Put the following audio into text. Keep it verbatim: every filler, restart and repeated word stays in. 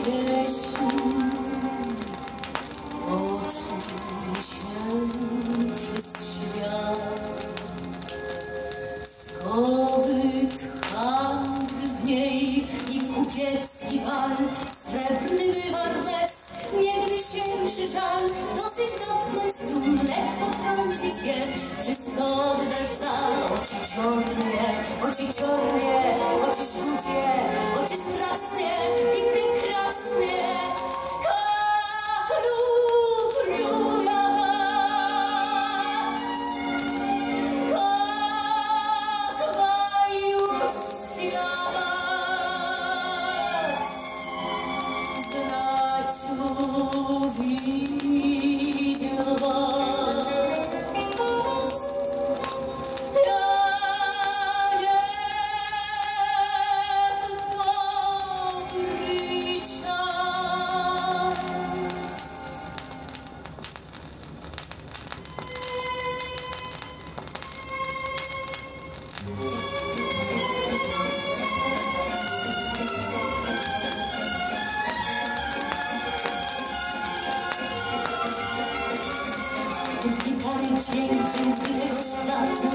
kupiecki bal, srebrny wywar łez, niegdysiejszy żal, dosyć dotknąć strun, lekko trącić je, wszystko wydasz za oczy czornie, oczy czornie, oczy żółcie, oczy strasnie i прекрасnie. Как люблю я вас, как боюсь я вас, знать увидел вас. Я не в добрый час. Gitary dźwięk, dźwięk zbitego szkla.